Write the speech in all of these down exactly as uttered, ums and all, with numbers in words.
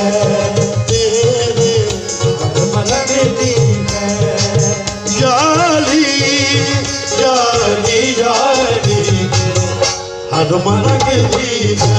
तेरे मन लगती है। यारी यारी यारी हर मन लगती है।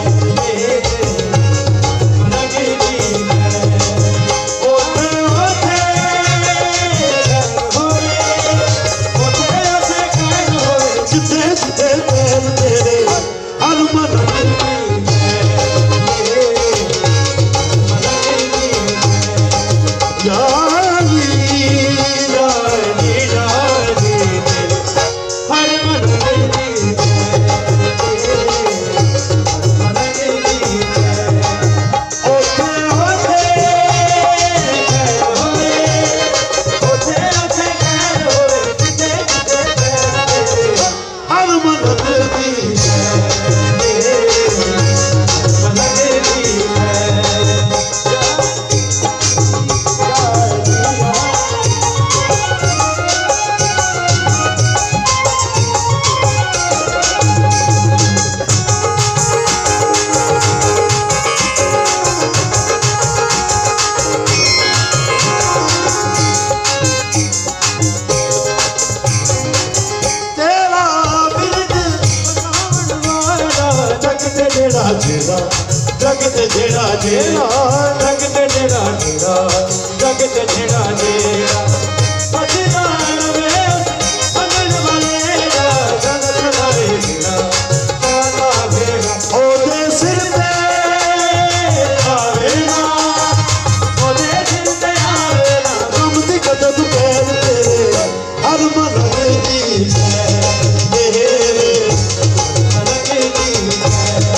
जगत जेड़ा जेड़ा जगत जेड़ा जेड़ा जगत जेड़ा जेड़ा सजदार में अगल वाले जगत वाले जेड़ा काला बेड़ा ओदे सिर पे आवे ना ओदे सिर पे आवे ना हम दी कदम पैर तेरे हर मन दी है तेरे मन दी है।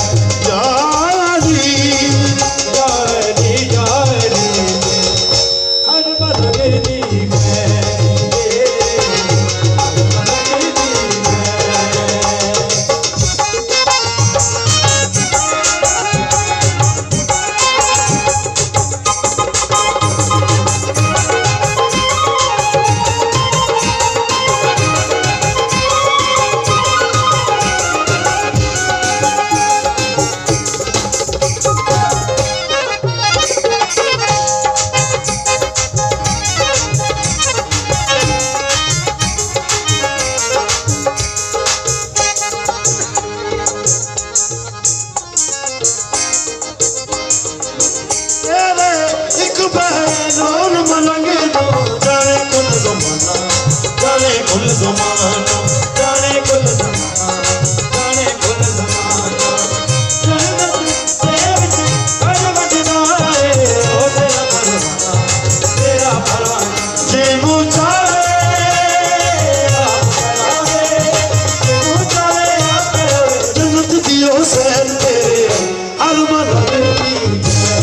जाने कुल ज़माना जाने कुल ज़माना जाने कुल ज़माना जन्नत दे विच हर वजदा है ओ तेरा परवाना तेरा परवाना जेनू चाहे जेनू चाहे जन्नत दियो सैन तेरे हर मन लगती है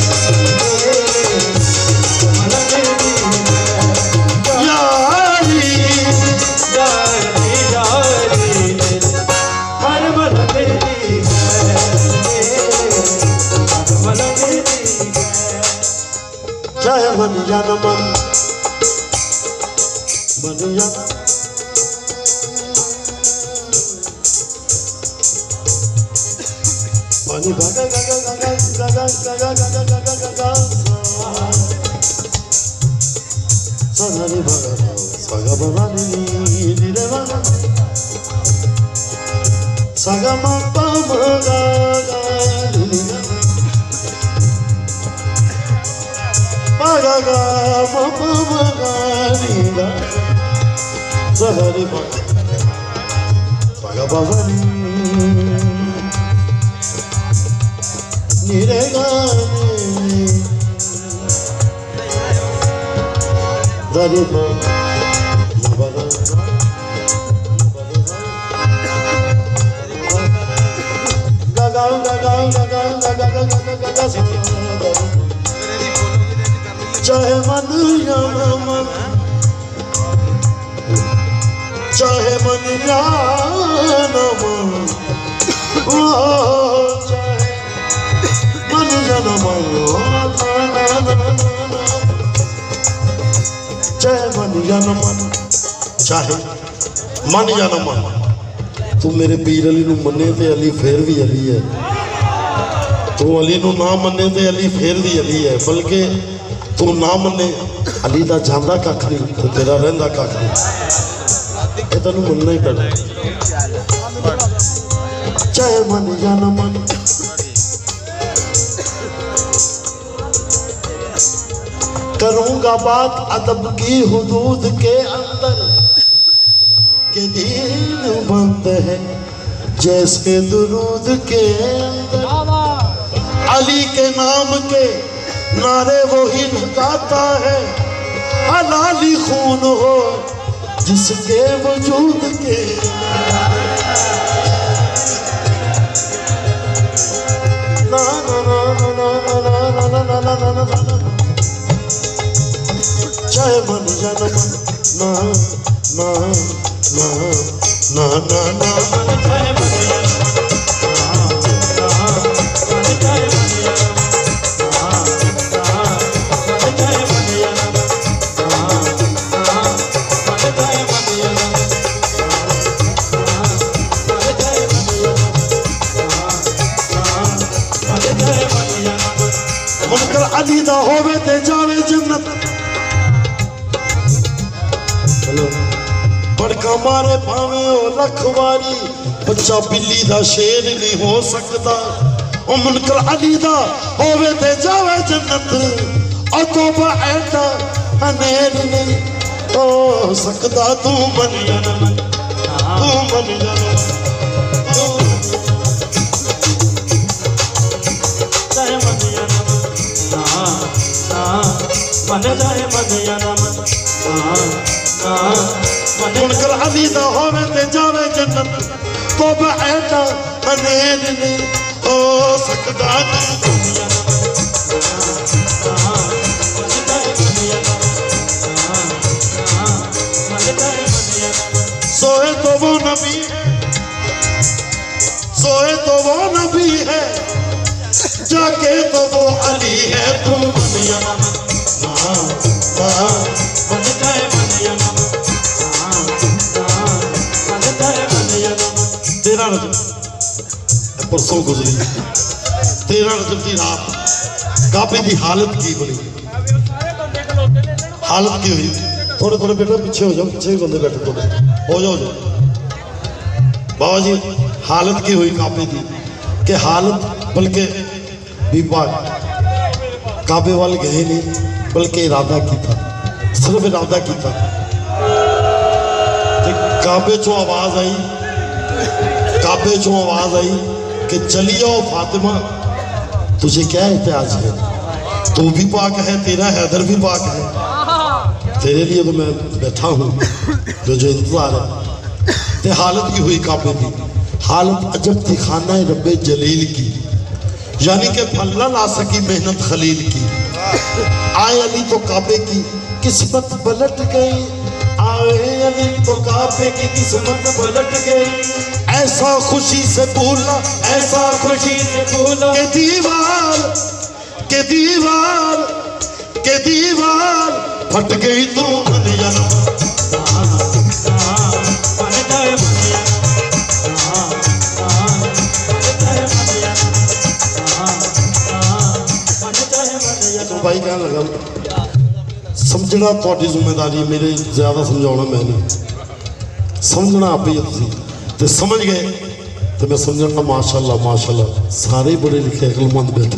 मन लगती है यारी यारी यारी हर मन लगती है मन लगती है चाहे मन जान मन मन जान पानी भागा गागा गागा गागा गागा गागा गागा गागा सानी भागा सागा बानी नी रे भागा सागा मा पा मा गा गा नी गा गा गा मा पा मा गा नी गा सानी भागा सागा बानी नीरे गाने दरी मा लबगा गागा गागा गागा गागा गागा गागा चाहे मन या मन चाहे मन या मन चाहे मन या न मन चाहे मन या न मन तू मेरे पीर अली नू मने ते अली फिर भी अली है तू अली नू ना मन्ने ते अली फिर भी अली है, बल्कि तू ना मन्ने अली दा जांदा कख नहीं ते तेरा रहिंदा कख नहीं। ये तेनू मनना ही पैना, चाहे मन या ना मन। करूंगा बात अदब की हुदूद के अंदर के दीन बंद है जैसे दुरूद के अंदर। अली के नाम के नारे वो ही लगाता है, हलाली खून हो जिसके वजूद के। ना ना ना ना ना ना ना ना ना ना ना, चाहे मन या न मन, ना ना ना ना ना ना, चाहे मन या न मन, मुनकर अली दा होवे ते जावे जन्नत। बड़का मारे भावे ओ रखवारी, बच्चा बिल्ली दा शेर नहीं हो सकता। ओ मुनकर अली दा होवे ते जावे जन्नत, ओ तौबा ऐसा हनेर नहीं हो सकता। तू मन या न मन, तू मन या न मन, चाहे मन या न मन, मन चाहे मन या न मन। मुनकर अली दा होवे ते जावे जन्नत, तौबा ऐसा हनेर नहीं हो सकता। सोए तो वो नबी है, सोए तो वो नबी है, जाके तो वो अली है। तू मन या न मन, मन चाहे मन या न मन, तेरह रजब परसों गुजरी, तेरह रजब की रात काबे की हालत की बनी, हालत की हुई। थोड़े थोड़े बेटा पीछे हो जाओ, पीछे बंदे बैठे थोड़े हो जाओ जाओ बाबा जी। हालत की हुई काबे की के हालत, बल्कि बीबा काबे वाल गए नहीं, बल्कि इरादा किया, सिर्फ इरादा किया। काबे चो आवाज आई, काबे चो आवाज आई कि चली जाओ फातिमा, तुझे क्या एहतियाज है, तू भी पाक है, तेरा हैदर भी पाक है, तेरे लिए तो मैं बैठा हूँ, जो जो इंतजार है। ते हालत की हुई काबे की, हालत अजब थी खाना रब्बे जलील की, यानी कि फल ला सकी मेहनत खलील की। आए अली तो काबे की किस्मत पलट गई, आए अली तो काबे की किस्मत पलट गई। ऐसा खुशी से भूला, ऐसा खुशी से भूला के दीवार के दीवार के दीवार फट गई। तू मन या न मन, तो भाई क्या लगा समझना थोड़ी जिम्मेदारी, मेरे ज्यादा समझाना मैं नहीं, समझना आप ही तो समझ गए तो मैं समझना। माशाल्लाह माशाल्लाह सारे बड़े लिखे अक्लमंद बैठे।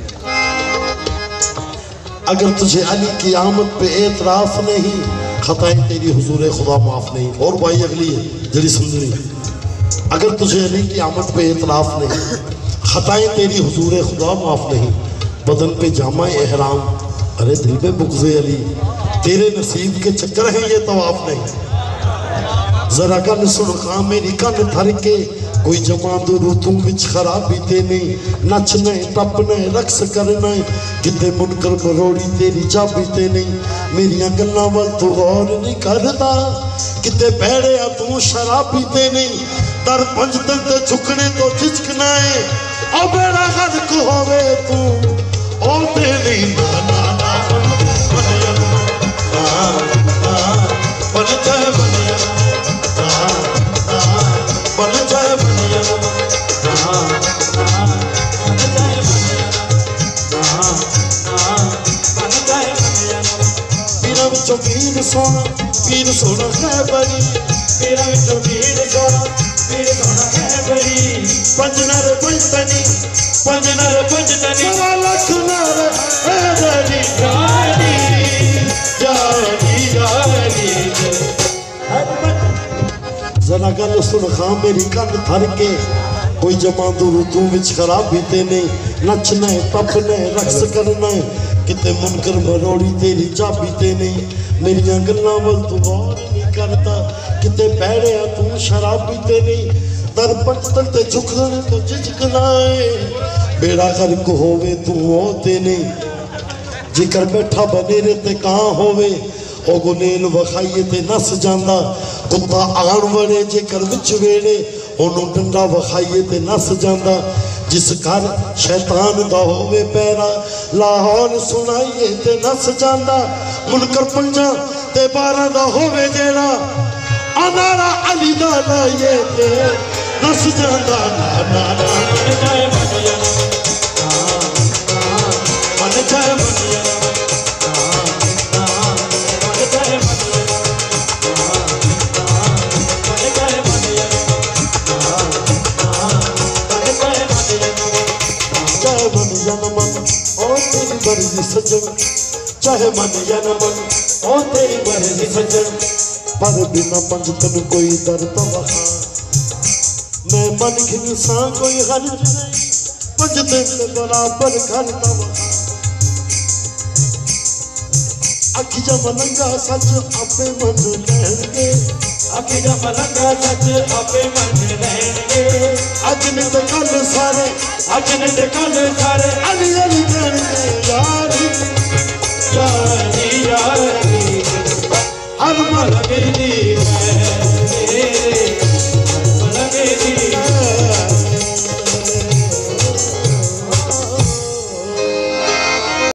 अगर तुझे अली की आमद पे एतराफ नहीं, खताएं तेरी हुजूर खुदा माफ नहीं। और भाई अगली है जरी समझनी, अगर तुझे अली की आमद पे एतराफ नहीं, खताएं तेरी हुजूर खुदा माफ नहीं। बदन पे जामा एहराम, अरे दिल पे बुग़्ज़े अली, तेरे नसीब के चक्कर हैं ये तवाफ नहीं। जरा गल सुन खां मेरी कन थर के, कोई जमांद रूतों विच खराबी ते नहीं। नचना टपना रक्स करना किते मुनकर मरोड़ी तेरी चाबी ते नहीं। मेरिया गल्लां वल तू गौर नहीं करदा, किते बैड़िया तू शराबी ते नहीं। दर पंजतन ते झुकने तो झिझकना है, ओ बेड़ा गर्क होवे तू ओ तेरी ना ना ना मन या न मन, मन चाहे मन या न मन, चाहे मन या न मन, मन चाहे मन या न मन। विचों पीर सोना पीर सोना खैबरी पीरा विचों पीर सोना पीर सोना खैबरी पंज नर पंजतनी पंज नर पंजतनी सवा लख नर खैबरी जानी जानी जानी जरा गल सुन खां मेरी कन थर के कोई जमांदू रुतू विच खराबी ते नहीं नचना है टपना है रक्स करना है किते मुनकर मरोड़ी तेरी चाबी ते नहीं मेरिया गल्लां वल तू गौर नहीं करता किते पैड़िया तू शराबी ते नहीं दर पंजतन ते झुकने तो झिझकना है बेड़ा गर्क होवे तू होते नहीं जिकर बैठा बनेरे ते कहाँ होवे ओ गुनेल वखाइए ते नस जांदा कुत्ता आण वड़े जेकर विच वेड़े ओनू डंडा वखाइए ते नस जांदा जिस घर शैतान दा होवे पैरा लाहौर सुनाइए ते नस जांदा मुनकर पंजा ते बारह दा होवे जेड़ा अनारा अली दा लाइए ते नस जांदा ना ना ना मन जाए मनिया मन जाए मनिया मर्जी सजन चाहे मन या न मन ओ तेरी मर्जी सजन पर बिना पंजतन कोई दर्द वहा मैं मन खिन सा कोई हर्ज नहीं पंजतन के बराबर घर न वहा अखी जा मलंगा सच आपे मन लहंगे अखी जा मलंगा सच आपे मन लहंगे अज ने तो कल सारे अज ने तो कल सारे अली अली कहने यारी यारी यारी हर मर लगदी है